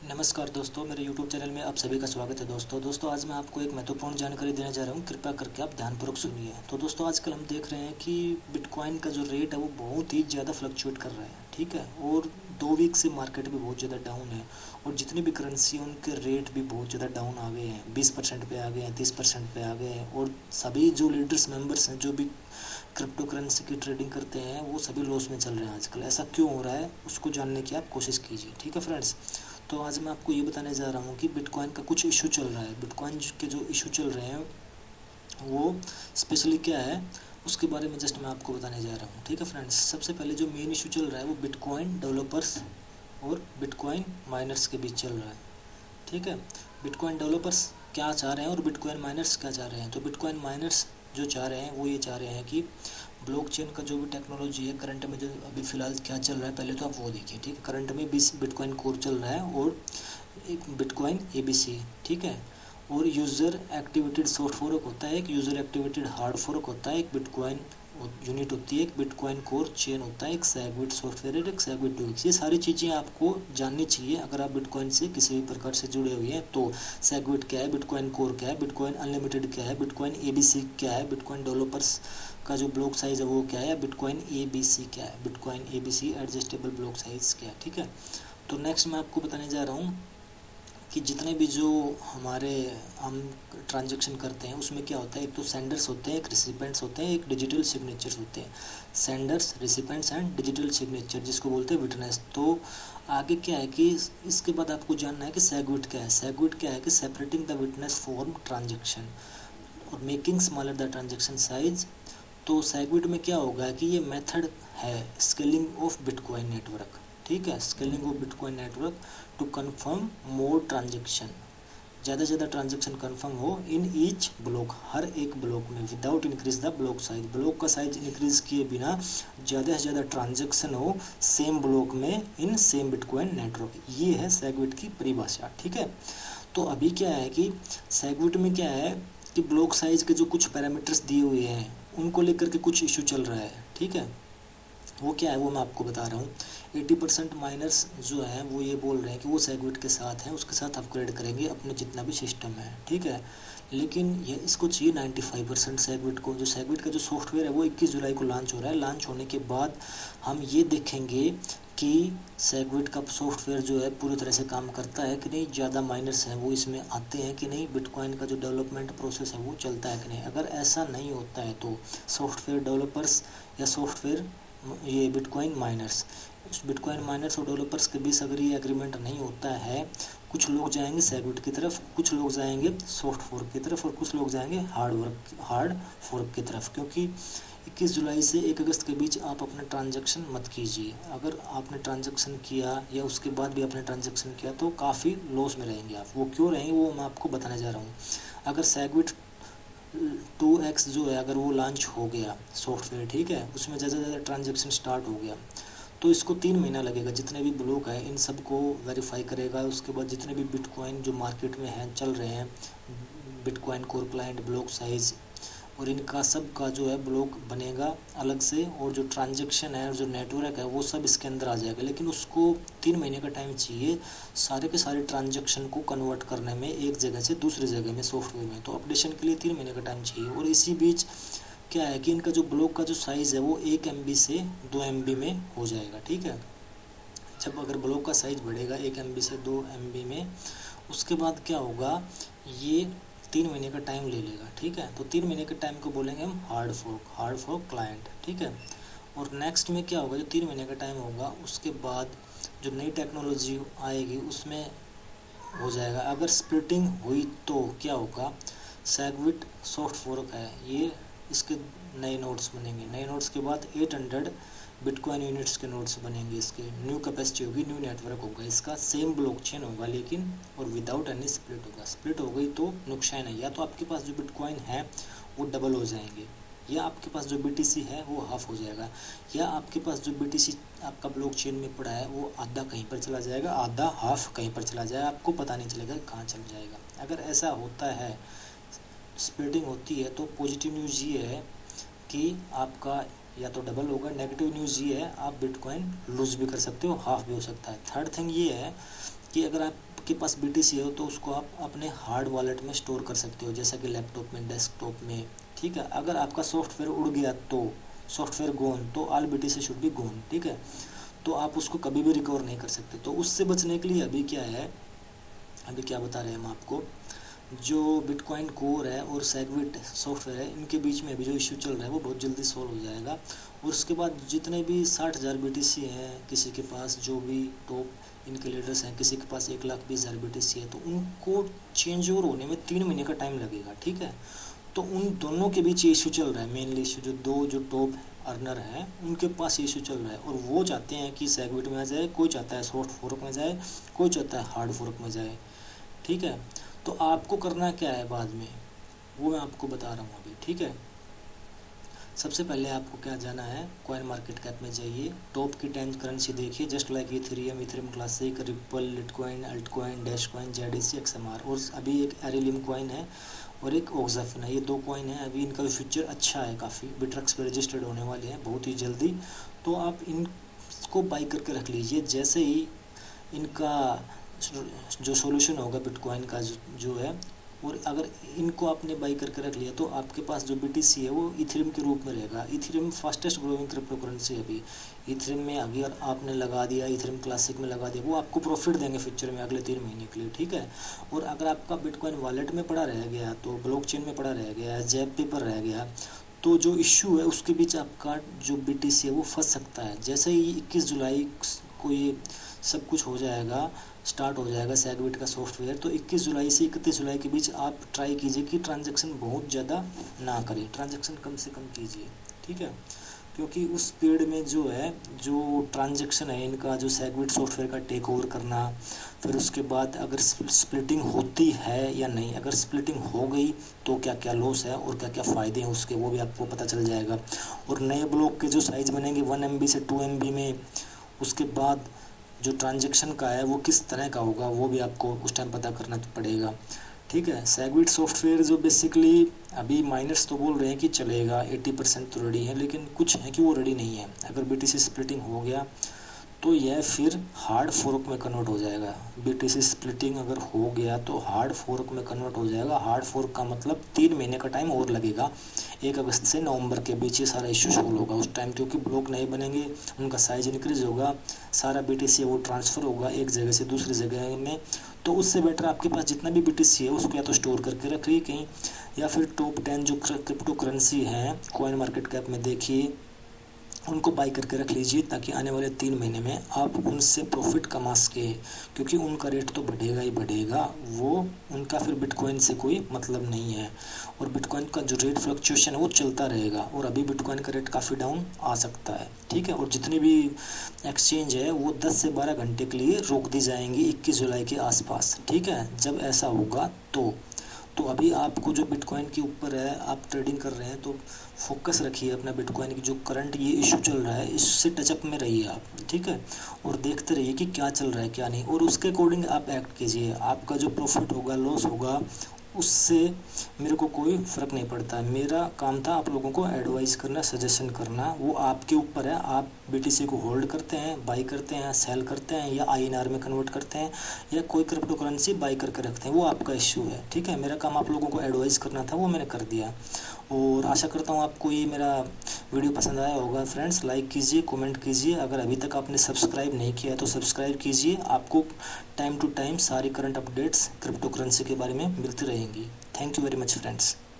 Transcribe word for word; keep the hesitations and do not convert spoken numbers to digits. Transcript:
नमस्कार दोस्तों, मेरे यूट्यूब चैनल में आप सभी का स्वागत है। दोस्तों दोस्तों आज मैं आपको एक महत्वपूर्ण जानकारी देने जा रहा हूं, कृपया करके आप ध्यानपूर्वक सुनिए। तो दोस्तों आजकल हम देख रहे हैं कि बिटकॉइन का जो रेट है वो बहुत ही ज़्यादा फ्लक्चुएट कर रहा है, ठीक है। और दो वीक से मार्केट भी बहुत ज़्यादा डाउन है और जितनी भी करेंसी है उनके रेट भी बहुत ज़्यादा डाउन आ गए हैं, बीस परसेंट पे आ गए हैं, तीस परसेंट पे आ गए हैं। और सभी जो लीडर्स मेंबर्स हैं जो भी क्रिप्टो करेंसी की ट्रेडिंग करते हैं वो सभी लॉस में चल रहे हैं आजकल। ऐसा क्यों हो रहा है उसको जानने की आप कोशिश कीजिए, ठीक है फ्रेंड्स। तो आज मैं आपको ये बताने जा रहा हूँ कि बिटकॉइन का कुछ इशू चल रहा है। बिटकॉइन के जो इशू चल रहे हैं वो स्पेशली क्या है उसके बारे में जस्ट मैं आपको बताने जा रहा हूँ, ठीक है फ्रेंड्स। सबसे पहले जो मेन इशू चल रहा है वो बिटकॉइन डेवलपर्स और बिटकॉइन माइनर्स के बीच चल रहा है, ठीक है। बिटकॉइन डेवलपर्स क्या चाह रहे हैं और बिटकॉइन माइनर्स क्या चाह रहे हैं। तो बिटकॉइन माइनर्स जो चाह रहे हैं वो ये चाह रहे हैं कि ब्लॉकचेन का जो भी टेक्नोलॉजी है करंट में, जो अभी फ़िलहाल क्या चल रहा है पहले तो आप वो देखिए, ठीक है। करंट में बीस बिटकॉइन कोर चल रहा है और एक बिटकॉइन एबीसी, ठीक है। और यूज़र एक्टिवेटेड सॉफ्ट फोर्क होता है, एक यूज़र एक्टिवेटेड हार्ड फोर्क होता है, एक बिटकॉइन यूनिट होती है, एक बिटकॉइन कोर चेन होता है, एक सेगविट सॉफ्टवेयर है, एक सेगविट डू। ये सारी चीज़ें आपको जाननी चाहिए अगर आप बिटकॉइन से किसी भी प्रकार से जुड़े हुए हैं। तो सेगविट क्या है, बिटकॉइन कोर क्या है, बिटकॉइन अनलिमिटेड क्या है, बिटकॉइन एबीसी क्या है, बिटकॉइन डेवलपर्स का जो ब्लॉक साइज है वो क्या है, बिटकॉइन एबीसी क्या है, bitcoin ABC adjustable block size क्या है, ठीक है। तो नेक्स्ट मैं आपको बताने जा रहा हूँ कि जितने भी जो हमारे हम ट्रांजैक्शन करते हैं उसमें क्या होता है, एक तो सेंडर्स होते हैं, एक रिसिपेंट्स होते हैं, एक डिजिटल सिग्नेचर्स होते हैं। Senders, recipients and digital signature जिसको बोलते हैं विटनेस। तो आगे क्या है कि इसके बाद आपको जानना है कि सेगविट क्या है। सेगविट क्या है कि separating the witness form transaction और making smaller the transaction size. तो सेगविट में क्या होगा कि ये मेथड है स्केलिंग ऑफ बिटकॉइन नेटवर्क, ठीक है। Scaling of bitcoin network to confirm more transaction, ज़्यादा से ज़्यादा ट्रांजेक्शन कंफर्म हो इन ईच ब्लॉक, हर एक ब्लॉक में, without increase the block size, block का साइज इंक्रीज किए बिना ज़्यादा से ज़्यादा ट्रांजेक्शन हो सेम ब्लॉक में इन सेम बिटकॉइन नेटवर्क। ये है सेगविट की परिभाषा, ठीक है। तो अभी क्या है कि सेगविट में क्या है कि ब्लॉक साइज के जो कुछ पैरामीटर्स दिए हुए हैं उनको लेकर के कुछ इशू चल रहा है, ठीक है। वो क्या है वो मैं आपको बता रहा हूँ। अस्सी परसेंट माइनर्स जो हैं वो ये बोल रहे हैं कि वो सेगविट के साथ हैं, उसके साथ अपग्रेड करेंगे अपने जितना भी सिस्टम है, ठीक है। लेकिन ये इसको चाहिए पचानवे परसेंट सेगविट को। जो सेगविट का जो सॉफ्टवेयर है वो इक्कीस जुलाई को लॉन्च हो रहा है। लॉन्च होने के बाद हम ये देखेंगे कि सेगविट का सॉफ्टवेयर जो है पूरी तरह से काम करता है कि नहीं, ज़्यादा माइनर्स हैं वो इसमें आते हैं कि नहीं, बिटकॉइन का जो डेवलपमेंट प्रोसेस है वो चलता है कि नहीं। अगर ऐसा नहीं होता है तो सॉफ्टवेयर डेवलपर्स या सॉफ्टवेयर ये बिटकॉइन माइनर्स बिटकॉइन माइनर्स और डेवलपर्स के बीच अगर ये एग्रीमेंट नहीं होता है, कुछ लोग जाएंगे सेगविट की तरफ, कुछ लोग जाएंगे सॉफ्ट फोर्क की तरफ और कुछ लोग जाएंगे हार्ड वर्क हार्ड फोर्क की तरफ। क्योंकि इक्कीस जुलाई से एक अगस्त के बीच आप अपना ट्रांजैक्शन मत कीजिए। अगर आपने ट्रांजैक्शन किया या उसके बाद भी आपने ट्रांजैक्शन किया तो काफ़ी लॉस में रहेंगे आप। वो क्यों रहेंगे वो मैं आपको बताने जा रहा हूँ। अगर सेगविट टू एक्स जो है अगर वो लॉन्च हो गया सॉफ्टवेयर, ठीक है, उसमें ज़्यादा से ज़्यादा ट्रांजैक्शन स्टार्ट हो गया तो इसको तीन महीना लगेगा। जितने भी ब्लॉक है इन सब को वेरीफाई करेगा। उसके बाद जितने भी बिटकॉइन जो मार्केट में हैं चल रहे हैं, bitcoin core client, block size और इनका सब का जो है ब्लॉक बनेगा अलग से, और जो ट्रांजैक्शन है और जो नेटवर्क है वो सब इसके अंदर आ जाएगा। लेकिन उसको तीन महीने का टाइम चाहिए सारे के सारे ट्रांजैक्शन को कन्वर्ट करने में एक जगह से दूसरी जगह में सॉफ्टवेयर में। तो अपडेशन के लिए तीन महीने का टाइम चाहिए। और इसी बीच क्या है कि इनका जो ब्लॉक का जो साइज़ है वो एक एम बी से दो एम बी में हो जाएगा, ठीक है। जब अगर ब्लॉक का साइज़ बढ़ेगा एक एम बी से दो एम बी में, उसके बाद क्या होगा, ये तीन महीने का टाइम ले लेगा, ठीक है। तो तीन महीने के टाइम को बोलेंगे हम hard fork, hard fork client, ठीक है। और नेक्स्ट में क्या होगा, जो तीन महीने का टाइम होगा उसके बाद जो नई टेक्नोलॉजी आएगी उसमें हो जाएगा। अगर स्प्लिटिंग हुई तो क्या होगा, सेगविट सॉफ्ट फोर्क है ये, इसके नए नोड्स बनेंगे। नए नोड्स के बाद आठ सौ बिटकॉइन यूनिट्स के नोड्स बनेंगे, इसके न्यू कैपेसिटी होगी, न्यू नेटवर्क होगा, इसका सेम ब्लॉकचेन होगा लेकिन और विदाउट एनी स्प्लिट होगा। स्प्लिट हो गई तो नुकसान है, या तो आपके पास जो बिटकॉइन है वो डबल हो जाएंगे, या आपके पास जो बीटीसी है वो हाफ हो जाएगा, या आपके पास जो बीटीसी आपका ब्लॉकचेन में पड़ा है वो आधा कहीं पर चला जाएगा, आधा हाफ कहीं पर चला जाएगा, आपको पता नहीं चलेगा कहाँ चल जाएगा। अगर ऐसा होता है, स्प्लिटिंग होती है, तो पॉजिटिव न्यूज़ ये है कि आपका या तो डबल होगा। नेगेटिव न्यूज़ ये है आप बिटकॉइन लूज़ भी कर सकते हो, हाफ भी हो सकता है। थर्ड थिंग ये है कि अगर आप आपके पास बीटीसी है तो उसको आप अपने हार्ड वॉलेट में स्टोर कर सकते हो, जैसा कि लैपटॉप में, डेस्कटॉप में, ठीक है। अगर आपका सॉफ्टवेयर उड़ गया तो सॉफ्टवेयर गोन, तो all BTC should be gone, ठीक है। तो आप उसको कभी भी रिकवर नहीं कर सकते। तो उससे बचने के लिए अभी क्या है, अभी क्या बता रहे हैं हम आपको, जो बिटकॉइन कोर है और सेगविट सॉफ्टवेयर है, इनके बीच में अभी जो इश्यू चल रहा है वो बहुत जल्दी सॉल्व हो जाएगा। और उसके बाद जितने भी साठ हज़ार बी टी सी हैं किसी के पास, जो भी टॉप इनके लीडर्स हैं, किसी के पास एक लाख बीस हज़ार बी टी सी है, तो उनको चेंज ओवर होने में तीन महीने का टाइम लगेगा, ठीक है। तो उन दोनों के बीच ये इशू चल रहा है, मेनली इशू जो दो जो टॉप अर्नर हैं उनके पास ये इशू चल रहा है। और वो चाहते हैं कि सेगविट में आ जाए, कोई चाहता है सॉफ्ट फोर्क में जाए, कोई चाहता है हार्ड फोर्क में जाए, ठीक है। तो आपको करना क्या है बाद में, वो मैं आपको बता रहा हूँ अभी, ठीक है। सबसे पहले आपको क्या जाना है, कॉइन मार्केट कैप में जाइए, टॉप की टेन करेंसी देखिए, just like Ethereum, Ethereum classic, Ripple, Litecoin, altcoin, Dashcoin, JDC, XMR, और अभी एक एरिलियम कॉइन है और एक ऑक्साफिन है। ये दो कॉइन है, अभी इनका फ्यूचर अच्छा है, काफ़ी बिटरेक्स पे रजिस्टर्ड होने वाले हैं बहुत ही जल्दी। तो आप इनको बाई करके रख लीजिए, जैसे ही इनका जो सॉल्यूशन होगा बिटकॉइन का जो है, और अगर इनको आपने बाई करके रख लिया तो आपके पास जो बीटीसी है वो इथेरियम के रूप में रहेगा। Ethereum fastest growing cryptocurrency है अभी। इथेरियम में अगर आपने लगा दिया, इथेरियम क्लासिक में लगा दिया, वो आपको प्रॉफिट देंगे फ्यूचर में अगले तीन महीने के लिए, ठीक है। और अगर आपका बिटकॉइन वॉलेट में पड़ा रह गया, तो ब्लॉकचेन में पड़ा रह गया, जैब पे पर रह गया, तो जो इश्यू है उसके बीच आपका जो बीटीसी है वो फंस सकता है। जैसे ही इक्कीस जुलाई को ये सब कुछ हो जाएगा, स्टार्ट हो जाएगा सेगविट का सॉफ्टवेयर, तो इक्कीस जुलाई से इकतीस जुलाई के बीच आप ट्राई कीजिए कि ट्रांजैक्शन बहुत ज़्यादा ना करें, ट्रांजैक्शन कम से कम कीजिए, ठीक है। क्योंकि उस पीरियड में जो है, जो ट्रांजैक्शन है इनका, जो सेगविट सॉफ्टवेयर का टेक ओवर करना, फिर उसके बाद अगर स्प्लिटिंग होती है या नहीं, अगर स्प्लिटिंग हो गई तो क्या क्या लॉस है और क्या क्या फ़ायदे हैं उसके, वो भी आपको पता चल जाएगा। और नए ब्लॉक के जो साइज़ बनेंगे वन एम बी से टू एम बी में, उसके बाद जो ट्रांजैक्शन का है वो किस तरह का होगा, वो भी आपको उस टाइम पता करना पड़ेगा, ठीक है। सेगविट सॉफ्टवेयर जो बेसिकली अभी माइनर्स तो बोल रहे हैं कि चलेगा, अस्सी परसेंट तो रेडी है, लेकिन कुछ है कि वो रेडी नहीं है। अगर बीटीसी स्प्लिटिंग हो गया तो यह फिर हार्ड फोर्क में कन्वर्ट हो जाएगा। बीटीसी स्प्लिटिंग अगर हो गया तो हार्ड फोर्क में कन्वर्ट हो जाएगा। हार्ड फोर्क का मतलब तीन महीने का टाइम और लगेगा, एक अगस्त से नवंबर के बीच ये सारा इश्यू सॉल्व होगा उस टाइम, क्योंकि ब्लॉक नए बनेंगे, उनका साइज इंक्रीज होगा, सारा बीटीसी वो ट्रांसफ़र होगा एक जगह से दूसरी जगह में। तो उससे बेटर आपके पास जितना भी बीटीसी है उसको या तो स्टोर करके रखिए कहीं, या फिर टॉप टेन जो क्रिप्टो करेंसी हैं कॉइन मार्केट कैप में देखिए, उनको बाई करके रख लीजिए, ताकि आने वाले तीन महीने में आप उनसे प्रॉफिट कमा सके, क्योंकि उनका रेट तो बढ़ेगा ही बढ़ेगा, वो उनका फिर बिटकॉइन से कोई मतलब नहीं है। और बिटकॉइन का जो रेट फ्लक्चुएशन है वो चलता रहेगा, और अभी बिटकॉइन का रेट काफ़ी डाउन आ सकता है, ठीक है। और जितनी भी एक्सचेंज है वो दस से बारह घंटे के लिए रोक दी जाएंगी इक्कीस जुलाई के आसपास, ठीक है। जब ऐसा होगा तो तो अभी आपको जो बिटकॉइन के ऊपर है, आप ट्रेडिंग कर रहे हैं तो फोकस रखिए अपना बिटकॉइन की जो करंट ये इशू चल रहा है इससे टचअप में रहिए आप, ठीक है। और देखते रहिए कि क्या चल रहा है क्या नहीं, और उसके अकॉर्डिंग आप एक्ट कीजिए। आपका जो प्रॉफिट होगा, लॉस होगा, उससे मेरे को कोई फ़र्क नहीं पड़ता। मेरा काम था आप लोगों को एडवाइस करना, सजेशन करना, वो आपके ऊपर है। आप बीटीसी को होल्ड करते हैं, बाई करते हैं, सेल करते हैं, या आईएनआर में कन्वर्ट करते हैं, या कोई क्रिप्टो करेंसी बाई करके रखते हैं, वो आपका इश्यू है, ठीक है। मेरा काम आप लोगों को एडवाइस करना था, वो मैंने कर दिया। और आशा करता हूँ आपको ये मेरा वीडियो पसंद आया होगा। फ्रेंड्स, लाइक कीजिए, कमेंट कीजिए। अगर अभी तक आपने सब्सक्राइब नहीं किया है तो सब्सक्राइब कीजिए। आपको टाइम टू टाइम सारी करंट अपडेट्स क्रिप्टो करेंसी के बारे में मिलती रहेंगी। Thank you very much friends.